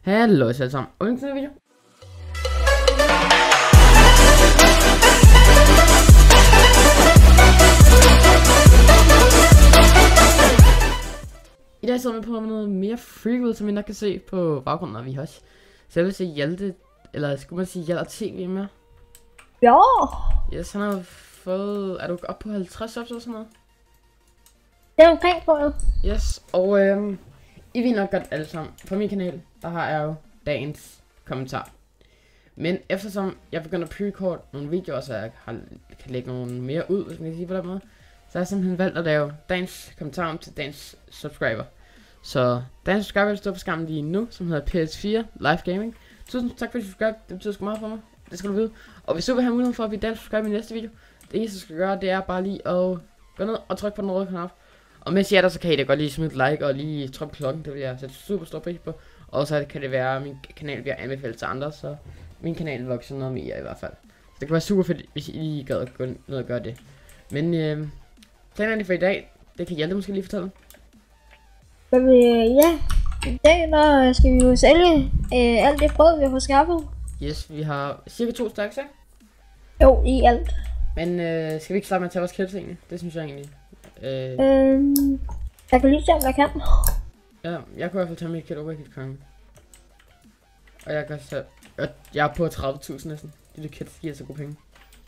Hallo alle sammen, og velkommen til en video. I dag sidder vi på noget mere freewood, som I nok kan se på baggrunden, og vi har også selveste Hjalte, eller skulle man sige Hjalte TV med. Ja. Yes, han har fået, er du op på 50 subs eller sådan noget? Det er omkring, tror jeg. Yes, og I ved nok godt alle sammen, på min kanal, der har jeg jo dagens kommentar. Men eftersom jeg begynder at pre-record nogle videoer, så jeg kan lægge nogle mere ud, hvis man kan sige på den måde, så har jeg simpelthen valgt at lave dagens kommentar om til dagens subscriber. Så dagens subscriber vil stå på skærmen lige nu, som hedder PS4 Live Gaming. Tusind tak for at du subscribe, det betyder sgu meget for mig, det skal du vide. Og hvis du vil have muligheden for at blive dagens subscriber i næste video, det eneste du skal gøre, det er bare lige at gå ned og trykke på den røde knap. Og mens I er der, så kan I da godt lige smide et like og lige trykke på klokken, det vil jeg sætte super stor pris på. Og så kan det være, at min kanal bliver anbefalet til andre, så min kanal vokser noget mere i hvert fald. Så det kan være super fedt, hvis I lige gad at gå ned og gøre det. Men planerne for i dag, det kan Hjalte måske lige fortælle. Ja, i dag der skal vi jo sælge alt det brød, vi har fået skaffet. Yes, vi har cirka 2 stacks, ikke? Jo, i alt. Men skal vi ikke starte med at tage vores kits egentlig? Det synes jeg egentlig. Jeg kan lige se, om jeg kan. Ja, jeg kunne i hvert fald tage mit kit over i kongen. Og jeg kan så... Jeg er på 30.000 næsten. De kits giver så gode penge.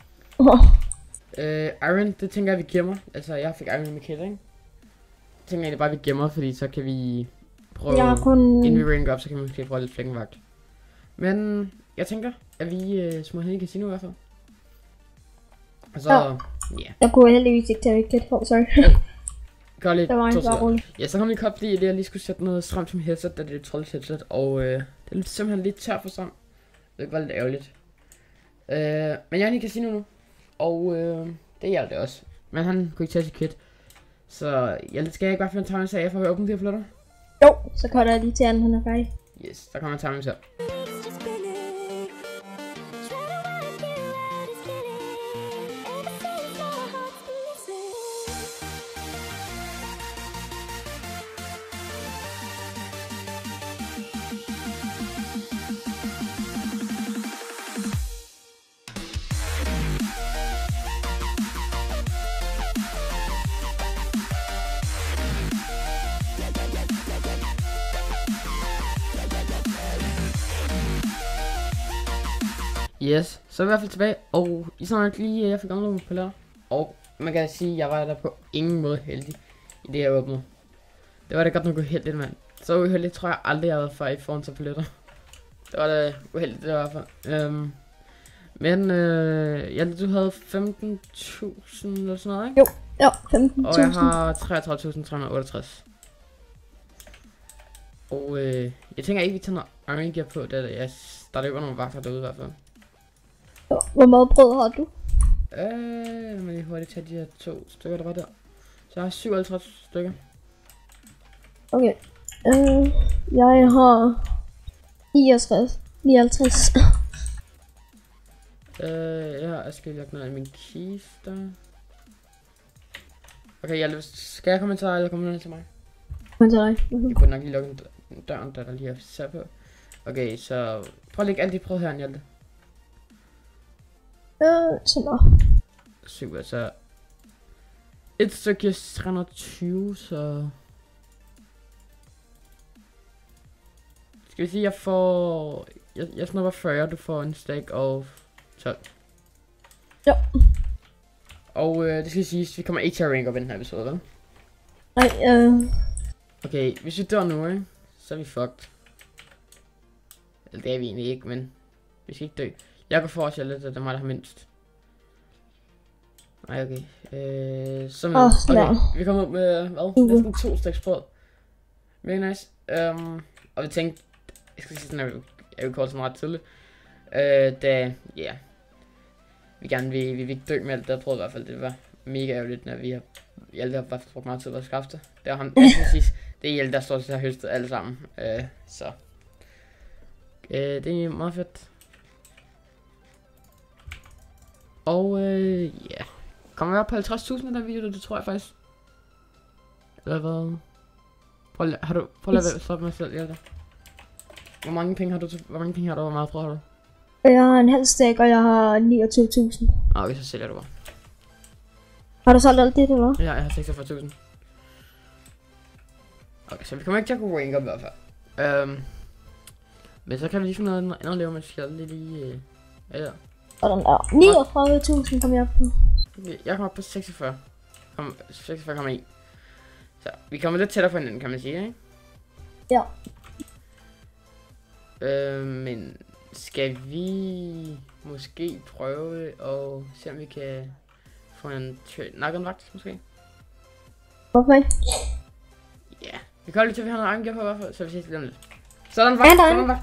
Iron, det tænker jeg vi gemmer. Altså jeg fik Iron i mit kit, ikke? Jeg tænker egentlig bare vi gemmer, fordi så kan vi prøve... Inden vi ranker op, så kan vi måske prøve lidt flækkenvagt. Men jeg tænker, at vi smutter hen i casino i hvert fald. Og så... Ja. Jeg kunne heldigvis ikke tage mit kit på, sorry. Gør lidt. Det var en bare roligt. Ja, så kom lige kop lige, at jeg lige skulle sætte noget strøm til min headset, da det er et troldt headset. Og det er simpelthen lidt tør for strøm. Det var lidt ærgerligt. Men jeg er i casino nu. Og det hjalp det også. Men han kunne ikke tage sit kit. Så jeg skal ikke bare finde en timing af, for at åbne de her flytter. Jo, så kommer jeg lige til han er færdig. Yes, der kommer en timing selv. Yes, så er vi i hvert fald tilbage, og I så nok lige, jeg fik omlånet på lærer. Og man kan sige, at jeg var der på ingen måde heldig i det her åbne. Det var da godt nok uheldigt, mand. Så uheldigt tror jeg aldrig, jeg havde før i foran til paletter. Det var da uheldigt, det var i hvert fald. Men ja, du havde 15.000 eller sådan noget, ikke? Jo, 15.000. Og jeg har 33.368. Og jeg tænker ikke, vi tager noget iron gear på, da der løber nogle vagter derude i hvert fald. Hvor meget brød har du? Jeg må lige hurtigt tage de her 2 stykker, der var der. Så jeg har 57 stykker. Okay. Jeg har 59. Jeg skal lægge noget i min kiste. Okay, skal jeg kommentere, eller kommer ned til mig? Kom til dig. Jeg kunne nok lige lukke døren, der lige er sat på. Okay, så prøv at lægge alle de brød her, Hjalte. Sådan der. Super, så et stykke giver 320, så skal vi sige, jeg får jeg snupper 40, du får en stack og 12. Ja. Og det skal sige, vi kommer ikke til at rank op i den her episode, vel? Nej, Okay, hvis vi dør nu, ikke? Så er vi fucked. Eller det er vi egentlig ikke, men vi skal ikke dø. Jeg går for os, lidt, at det er mig, der har mindst. Nej, okay. Okay, vi kommer ud med, hvad? Næsten 2 stacks brød. Mega nice. Og vi tænkte, jeg skal sige sådan, jeg vil kolde sådan ret tidligt. Da, ja. Vi vil ikke dø med alt det der brød i hvert fald. Det var mega ærgerligt, når vi har, Hjalte har bare brugt meget tid på at skaffe det. Det var ham, præcis. Det er Hjalte, der står til at have høstet alle sammen. Så. Det er meget fedt. Og ja. Kommer vi op på 50.000 i den video, det tror jeg faktisk. Eller hvad? Prøv at lade være at stoppe mig selv, Hjalte. Hvor mange penge har du? Hvor meget brød har du? Jeg har en halv stak, og jeg har 29.000. Okay, så sælger du bare. Har du solgt alt det, eller hvad? Ja, jeg har 46.000. Okay, så vi kommer ikke til at kunne rank op i hvert fald. Men så kan vi lige finde noget andet at lave, mens jeg lige... ja. Sådan der. 39.000 kom jeg op på. Okay, jeg kommer op på 46. 46,1. Så vi kommer lidt tættere på hinanden, kan man sige, ikke? Ja. Men skal vi måske prøve at se om vi kan få en nakkenvagt, måske? Hvorfor ikke? Ja, vi kan lige til, at vi har noget egen gear på i hvert fald, så vi ses lige om lidt. Så er der en vagt, der er en vagt.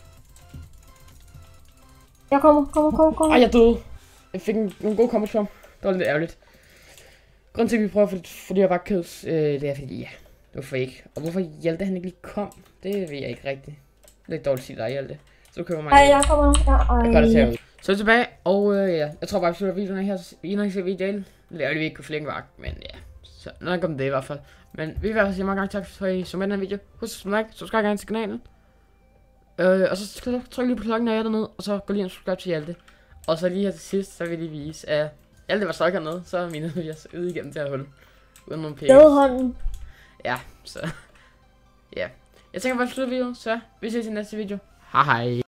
Jeg kommer. Ej, jeg døde. Jeg fik nogle gode comments from. Det var lidt ærgerligt. Grunden til, at vi prøver for de her vagtkøds, det er fordi, ja, hvorfor ikke? Og hvorfor Hjalte han ikke lige kom, det ved jeg ikke rigtigt. Lidt dårligt at sige dig, Hjalte. Så du køber mig. Ej, jeg kommer. Jeg gør det til. Så er vi tilbage, og ja, jeg tror bare, vi slutter videoen her, I når I ser videoen. Det er jo ikke kunne flække vagt, men ja, så nok om det i hvert fald. Men vi vil i hvert fald sige mange gange tak for, at I så med den her video. Husk at like, subscribe gerne til kanalen. Og så tryk lige på klokken, når jeg er dernede, og så gå lige og subscribe til Hjalte. Og så lige her til sidst, så vil jeg lige vise, at Hjalte var støjk hernede, så er mine vil jeg så yde igennem til at holde. Uden nogle penge. Dødhånden. Ja, så ja. Jeg tænker bare at slutte videoen, så vi ses i næste video. Hej hej.